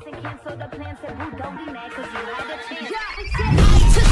and cancel the plans, said, "Boo, don't be mad, cause you had a chance." Yeah.